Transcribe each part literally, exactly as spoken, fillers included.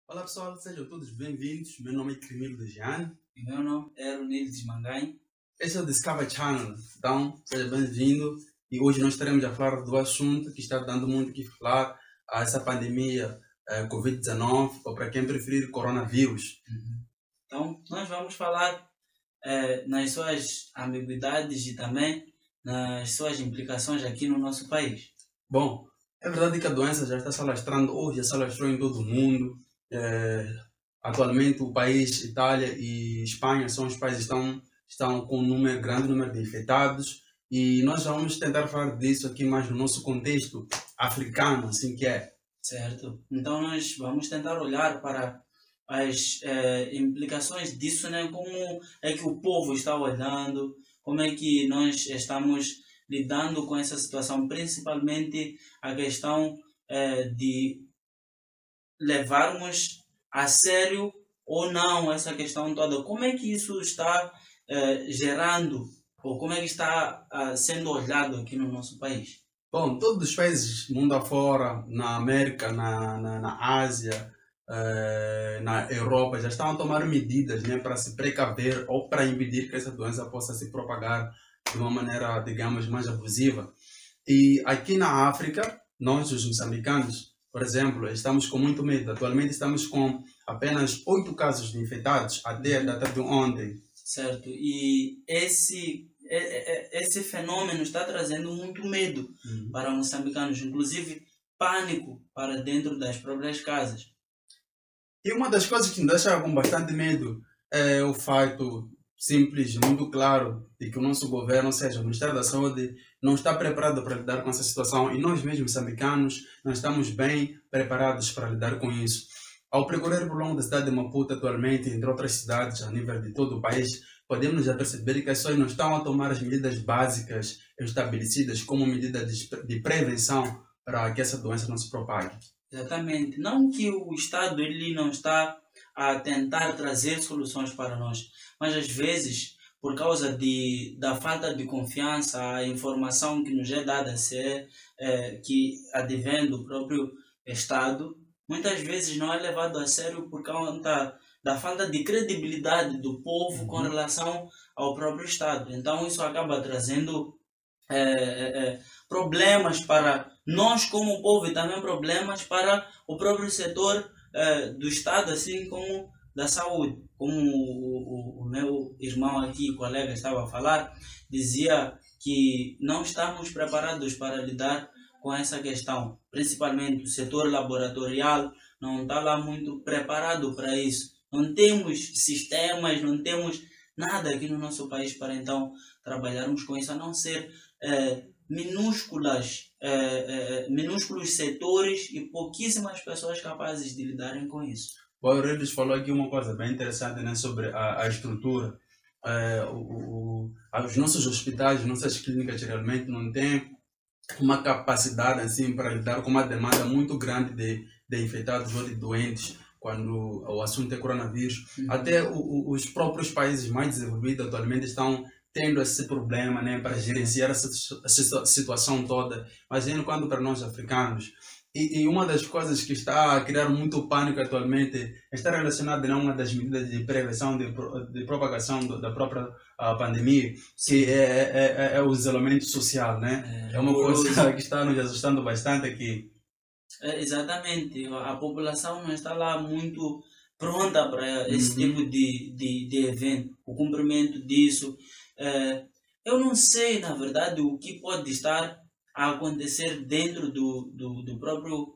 Olá pessoal, sejam todos bem-vindos. Meu nome é Cremilo de Jeane. E meu nome é Ronildo Desmanganho. Este é o Discover Channel, então seja bem-vindo. E hoje nós estaremos a falar do assunto que está dando muito o que falar, a essa pandemia eh, covid dezenove, ou para quem preferir, coronavírus. Uhum. Então, nós vamos falar eh, nas suas ambiguidades e também nas suas implicações aqui no nosso país. Bom, é verdade que a doença já está se alastrando, ou já se alastrou em todo o mundo. É, atualmente o país, Itália e Espanha, são os países que estão, estão com um número, grande número de infectados, e nós já vamos tentar falar disso aqui mais no nosso contexto africano, assim que é. Certo? Então nós vamos tentar olhar para as eh, implicações disso, né? Como é que o povo está olhando, como é que nós estamos lidando com essa situação, principalmente a questão eh, de levarmos a sério ou não essa questão toda. Como é que isso está eh, gerando, ou como é que está ah, sendo olhado aqui no nosso país? Bom, todos os países mundo afora, na América, na, na, na Ásia, eh, na Europa, já estão a tomar medidas, né, para se precaver ou para impedir que essa doença possa se propagar de uma maneira, digamos, mais abusiva. E aqui na África, nós, os moçambicanos, por exemplo, estamos com muito medo. Atualmente estamos com apenas oito casos de infectados até a data de ontem. Certo? E esse, esse fenômeno está trazendo muito medo Uhum. para moçambicanos, inclusive pânico para dentro das próprias casas. E uma das coisas que nos deixa com bastante medo é o fato simples, muito claro, de que o nosso governo, ou seja, o Ministério da Saúde, não está preparado para lidar com essa situação, e nós mesmos, moçambicanos, não estamos bem preparados para lidar com isso. Ao percorrer por longo da cidade de Maputo atualmente, entre outras cidades a nível de todo o país, podemos já perceber que as pessoas não estão a tomar as medidas básicas estabelecidas como medida de, de prevenção para que essa doença não se propague. Exatamente. Não que o Estado ele não está a tentar trazer soluções para nós, mas às vezes, por causa de, da falta de confiança, a informação que nos é dada ser, é, que advém do próprio Estado, muitas vezes não é levado a sério por conta da falta de credibilidade do povo com relação ao próprio Estado. Então isso acaba trazendo é, é, problemas para nós como povo e também problemas para o próprio setor é, do Estado, assim como da saúde. Como o, o, o meu irmão aqui, colega, estava a falar, dizia que não estamos preparados para lidar com essa questão, principalmente o setor laboratorial não está lá muito preparado para isso. Não temos sistemas, não temos nada aqui no nosso país para então trabalharmos com isso, a não ser é, minúsculas, é, é, minúsculos setores e pouquíssimas pessoas capazes de lidarem com isso. O Aurelius falou aqui uma coisa bem interessante, né, sobre a, a estrutura. É, o, o, os nossos hospitais, nossas clínicas geralmente não têm uma capacidade assim para lidar com uma demanda muito grande de, de infectados ou de doentes quando o assunto é coronavírus. Uhum. Até o, o, os próprios países mais desenvolvidos atualmente estão tendo esse problema, né, para gerenciar essa, essa situação toda. Mas quando para nós africanos, e, e uma das coisas que está a criar muito pânico atualmente está relacionada a uma das medidas de prevenção de, de propagação do, da própria a pandemia, que é, é, é, é o isolamento social, né? É, é uma coisa que está nos assustando bastante aqui. É, exatamente. A população não está lá muito pronta para esse uhum. tipo de, de, de evento, o cumprimento disso. É, eu não sei, na verdade, o que pode estar a acontecer dentro do, do, do próprio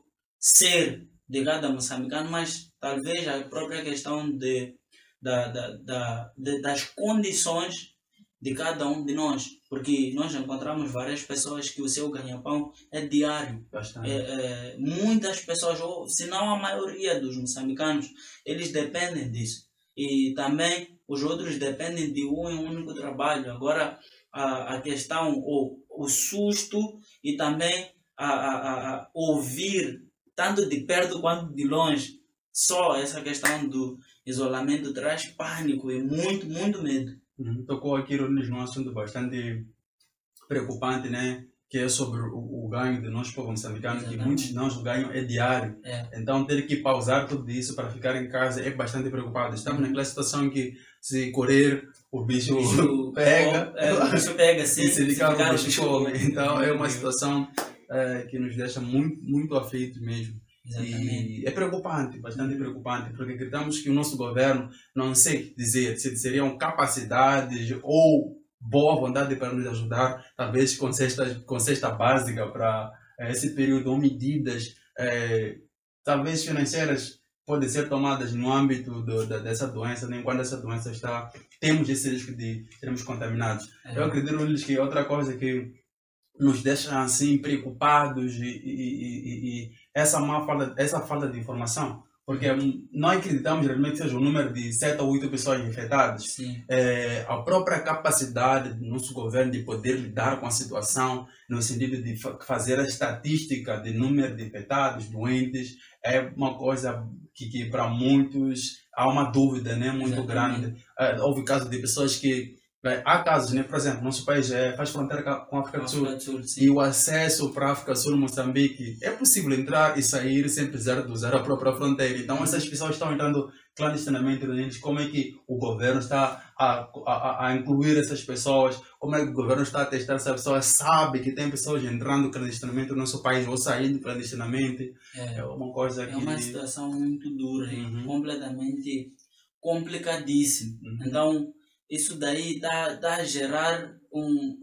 ser de cada moçambicano, mas talvez a própria questão de, da, da, da, de, das condições de cada um de nós, porque nós encontramos várias pessoas que o seu ganha-pão é diário. É, é, muitas pessoas, ou se não a maioria dos moçambicanos, eles dependem disso. E também os outros dependem de um único trabalho. Agora, a, a questão, o, o susto e também a, a, a ouvir, tanto de perto quanto de longe, só essa questão do isolamento traz pânico e muito, muito medo. Uhum. Tocou aqui num assunto bastante preocupante, né? que é sobre o, o ganho de nós, povo moçambicano, que Exatamente. muitos de nós o ganho é diário. É. Então, ter que pausar tudo isso para ficar em casa é bastante preocupado. Estamos naquela situação que, se correr, o bicho, O bicho pega, é, o bicho pega, sim. e se ligar, ficar, o bicho come. Então, é uma come. situação é, que nos deixa muito, muito aflitos mesmo. Exatamente. E é preocupante, bastante preocupante, porque acreditamos que o nosso governo, não sei dizer se seriam capacidades ou boa vontade para nos ajudar, talvez com cesta, com cesta básica para eh, esse período, ou medidas, eh, talvez financeiras, podem ser tomadas no âmbito do, da, dessa doença, nem quando essa doença está, temos esse risco de sermos contaminados. É. Eu acredito que outra coisa que nos deixa assim preocupados e, e, e, e essa má falta, essa falta de informação, porque não acreditamos realmente que seja o número de sete ou oito pessoas infectadas. Sim. É, a própria capacidade do nosso governo de poder lidar com a situação, no sentido de fa fazer a estatística de número de infectados, doentes, é uma coisa que, que para muitos há uma dúvida, né, muito Exatamente. grande. É, houve casos de pessoas que há casos, né? Por exemplo, nosso país é, faz fronteira com a África do Sul, Sul e o acesso para a África do Sul, Moçambique, é possível entrar e sair sem precisar de usar a própria fronteira. Então, essas pessoas estão entrando clandestinamente neles. Como é que o governo está a, a, a incluir essas pessoas? Como é que o governo está a testar se as pessoas sabem que tem pessoas entrando clandestinamente no nosso país ou saindo clandestinamente? É, é uma coisa é que... uma situação muito dura, Uhum. completamente complicadíssima. Uhum. Então, isso daí está tá a gerar um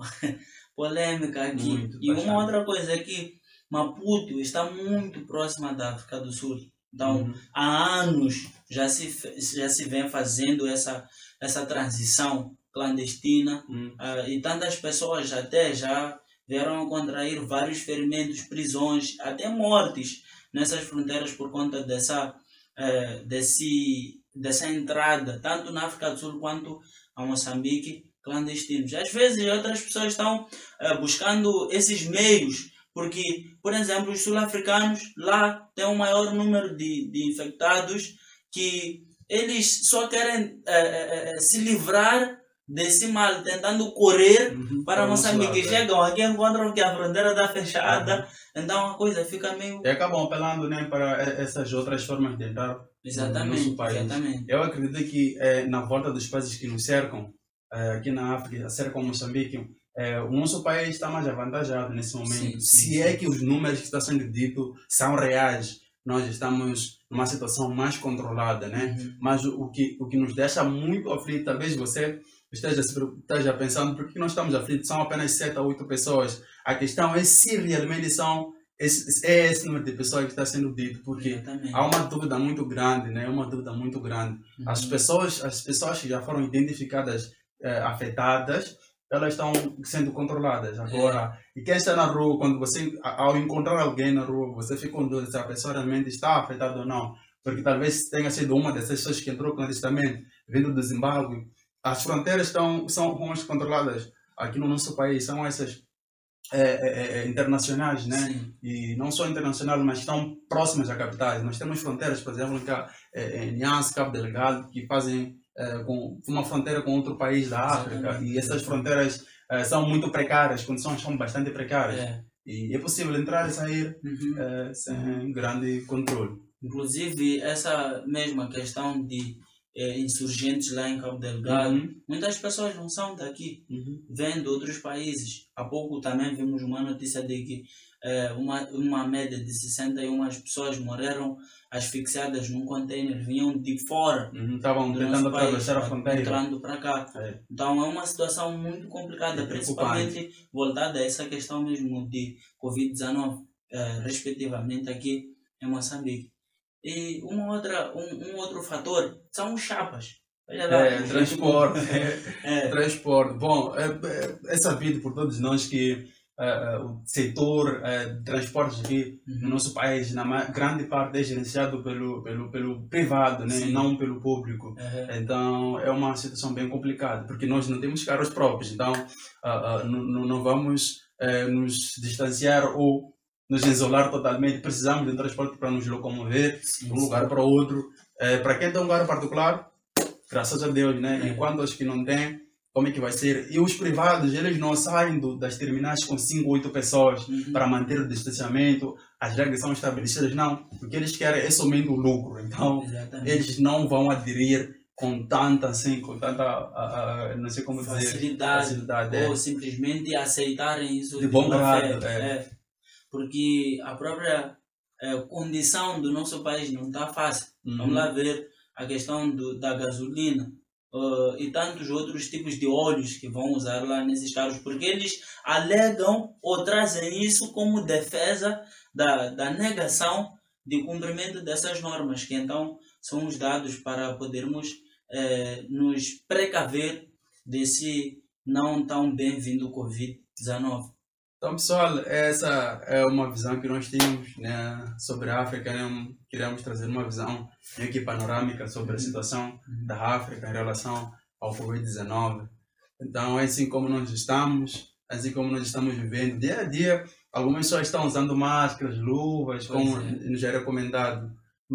polêmica aqui. Muito, e bastante. uma outra coisa é que Maputo está muito próxima da África do Sul. Então, Uhum. há anos já se, já se vem fazendo essa, essa transição clandestina. Uhum. Uh, e tantas pessoas até já vieram a contrair vários ferimentos, prisões, até mortes nessas fronteiras por conta dessa, uh, desse, dessa entrada, tanto na África do Sul quanto a Moçambique, clandestinos. Às vezes outras pessoas estão uh, buscando esses meios, porque, por exemplo, os sul-africanos lá têm um maior número de, de infectados, que eles só querem uh, uh, se livrar desse mal, tentando correr Uhum. para Moçambique. Lado, Chegam aqui, encontram que a fronteira está fechada, uhum. Então a coisa fica meio... E acabam apelando, né, para essas outras formas de entrar Exatamente, no nosso país. exatamente. Eu acredito que é, na volta dos países que nos cercam, é, aqui na África, cercam Moçambique, é, o nosso país está mais avantajado nesse momento. Sim, sim, Se sim. é que os números que estão sendo ditos são reais, nós estamos numa situação mais controlada, né? Uhum. Mas o que, o que nos deixa muito aflito, talvez você esteja, esteja pensando, por que nós estamos aflitos? São apenas sete a oito pessoas. A questão é se realmente são esse, é esse número de pessoas que está sendo dito, porque Exatamente. há uma dúvida muito grande, né? Uma dúvida muito grande. Uhum. As pessoas, as pessoas que já foram identificadas eh, afetadas, elas estão sendo controladas agora. É. E quem está na rua, quando você, ao encontrar alguém na rua, você fica com dúvida se a pessoa realmente está afetada ou não, porque talvez tenha sido uma dessas pessoas que entrou clandestinamente, vindo do Zimbábue. As fronteiras estão, são umas controladas aqui no nosso país, são essas é, é, é, internacionais, né? Sim. E não só internacionais, mas estão próximas a capitais. Nós temos fronteiras, por exemplo, em Nhasse, Cabo Delgado, que fazem é, com uma fronteira com outro país da África. Exatamente. E essas fronteiras é, são muito precárias, as condições são bastante precárias. É. E é possível entrar e sair Uhum. é, sem grande controle. Inclusive, essa mesma questão de eh, insurgentes lá em Cabo Delgado, Uhum. muitas pessoas não são daqui, Uhum. vêm de outros países. Há pouco também vimos uma notícia de que eh, uma, uma média de sessenta e uma pessoas morreram asfixiadas num container, vinham de fora. Uhum. Estavam do tentando nosso país, atravessar a fronteira. entrando para cá. É. Então é uma situação muito complicada, É principalmente voltada a essa questão mesmo de covid dezenove, eh, respectivamente aqui em Moçambique. E uma outra, um, um outro fator são os chapas. Olha lá, É, transporte. É. Transporte. Bom, é, é, é sabido por todos nós que é, o setor é, de transportes aqui Uhum. no nosso país, na ma- grande parte é gerenciado pelo, pelo, pelo privado, né? Sim. Não pelo público. Uhum. Então é uma situação bem complicada, porque nós não temos carros próprios, então ah, ah, não, não não vamos eh, nos distanciar ou nos isolar totalmente. Precisamos de um transporte para nos locomover Sim, de um lugar sim. para outro. Eh, para quem tem um carro particular, graças a Deus, né? É. Enquanto os que não têm, como é que vai ser. E os privados, eles não saem do, das terminais com cinco, oito pessoas Uhum. para manter o distanciamento, as regras são estabelecidas, não. O que eles querem é somente o lucro. Então, Exatamente. eles não vão aderir com tanta, assim, com tanta, uh, uh, não sei como facilidade, dizer, facilidade é. ou simplesmente aceitarem isso de bom boa grado. fé. É. É. Porque a própria é, condição do nosso país não está fácil. Uhum. Vamos lá ver a questão do, da gasolina uh, e tantos outros tipos de óleos que vão usar lá nesses carros, porque eles alegam ou trazem isso como defesa da, da negação de cumprimento dessas normas, que então são os dados para podermos eh, nos precaver desse não tão bem-vindo covid dezenove. Então, pessoal, essa é uma visão que nós tínhamos, né, sobre a África. Né? Queremos trazer uma visão meio que panorâmica sobre a situação da África em relação ao covid dezenove. Então, é assim como nós estamos, assim como nós estamos vivendo dia a dia. Algumas pessoas estão usando máscaras, luvas, Pois como é. nos é recomendado,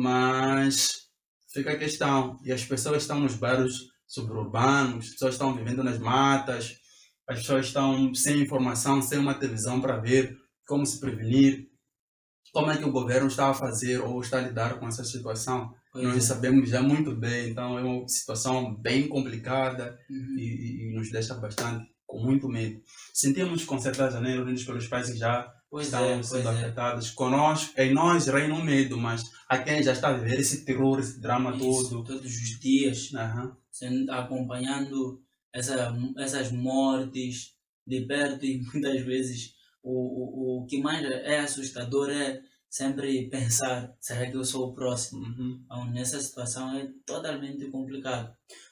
mas fica a questão, e as pessoas estão nos bairros suburbanos, as pessoas estão vivendo nas matas, as pessoas estão sem informação, sem uma televisão para ver como se prevenir, como é que o governo está a fazer ou está a lidar com essa situação. Pois Nós é. sabemos já muito bem, então é uma situação bem complicada. Uhum. e, e nos deixa bastante com muito medo. Sentimos com certeza, né, unidos pelos países que já Pois estão é, sendo pois é. afetados. Conosco, em nós reina o medo, mas há quem já está a viver esse terror, esse drama Isso, todo. todos os dias, Aham. sendo, acompanhando essa, essas mortes de perto, e muitas vezes o, o, o que mais é assustador é sempre pensar, será que eu sou o próximo? Uhum. Então, nessa situação é totalmente complicado.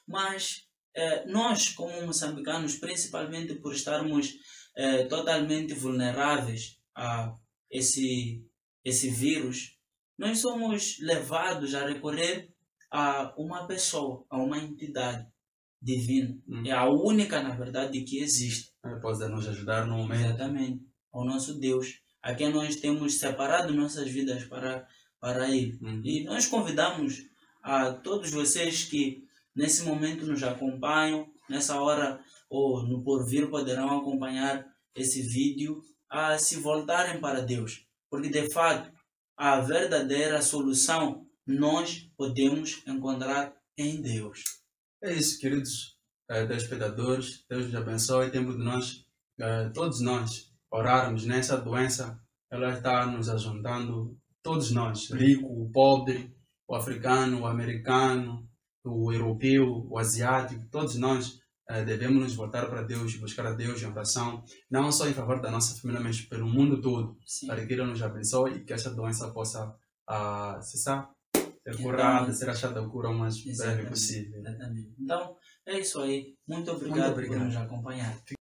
Mas eh, nós, como moçambicanos, principalmente por estarmos eh, totalmente vulneráveis a esse, esse vírus, nós somos levados a recorrer a uma pessoa, a uma entidade divina. Uhum. É a única, na verdade, que existe. Pode nos ajudar no momento. Exatamente. Ao nosso Deus, a quem nós temos separado nossas vidas para, para Ele. Uhum. E nós convidamos a todos vocês que nesse momento nos acompanham, nessa hora ou no porvir poderão acompanhar esse vídeo, a se voltarem para Deus. Porque de fato, a verdadeira solução nós podemos encontrar em Deus. É isso, queridos eh, telespectadores. Deus nos abençoe. É tempo de nós, eh, todos nós, orarmos nessa doença. Ela está nos ajuntando, todos nós, rico, o pobre, o africano, o americano, o europeu, o asiático, todos nós eh, devemos nos voltar para Deus, buscar a Deus em oração, não só em favor da nossa família, mas pelo mundo todo, Sim. para que Ele nos abençoe e que essa doença possa ah, cessar, ser Então, curada, ser achada a cura o mais breve Exatamente, possível. exatamente. Então, é isso aí. Muito obrigado, Muito obrigado. por nos acompanhar.